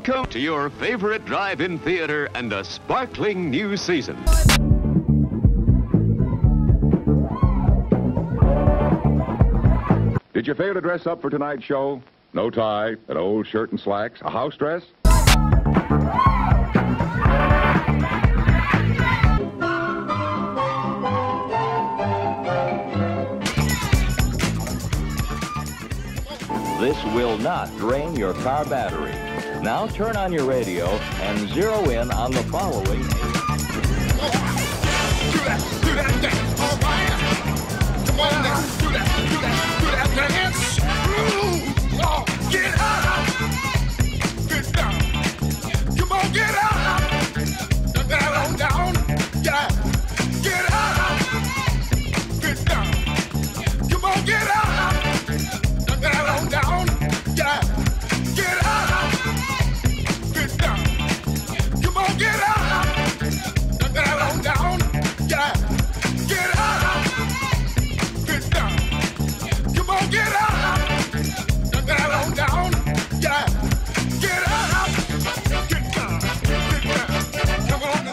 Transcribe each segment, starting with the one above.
Welcome to your favorite drive-in theater and a sparkling new season. Did you fail to dress up for tonight's show? No tie, an old shirt and slacks, a house dress? This will not drain your car battery. Now turn on your radio and zero in on the following. Do that dance. Oh, man. Come on now. Do that dance. Oh, get up. Get down. Come on, get up. Knock that on down. Yeah. Get up. Get down. Come on, get up. Knock that on down. Yeah. Get up. Get down. Come on, get up. Knock that on down. Yeah. Get up. Get down. Come on, get up. Knock that on down. Yeah. Get up. Get down. Get down. Come on.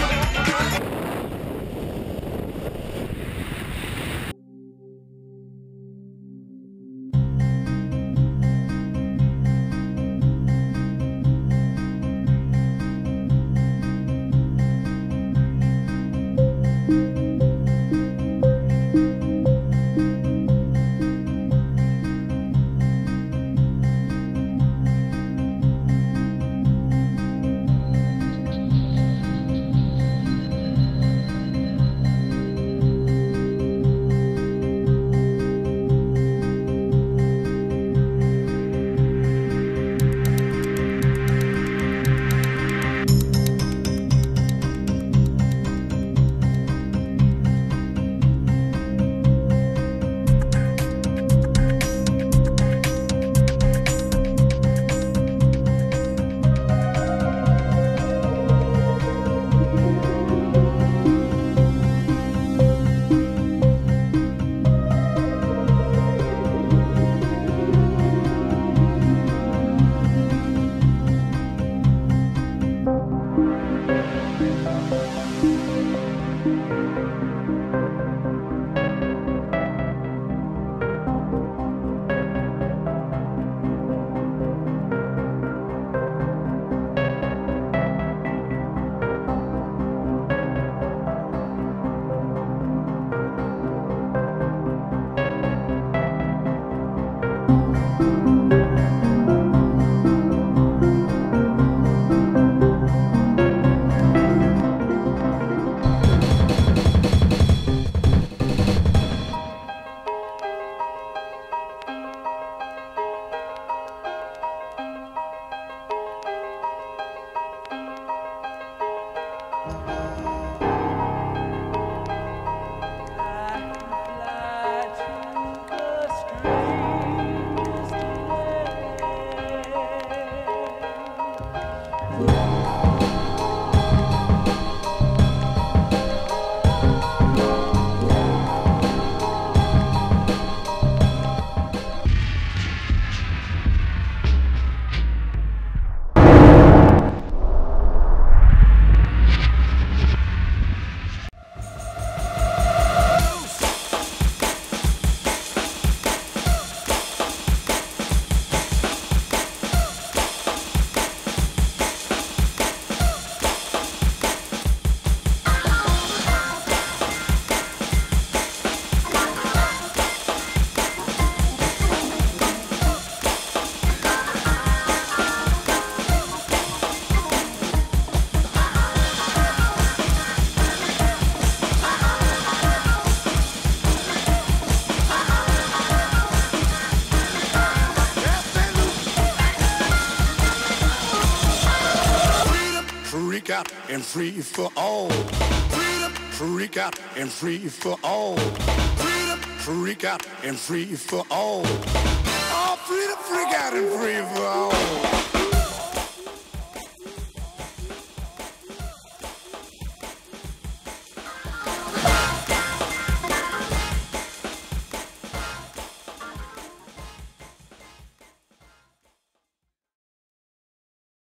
And free for all. Freedom, freak out and free for all. Freedom, freak out and free for all. Oh, freedom, freak out and free for all.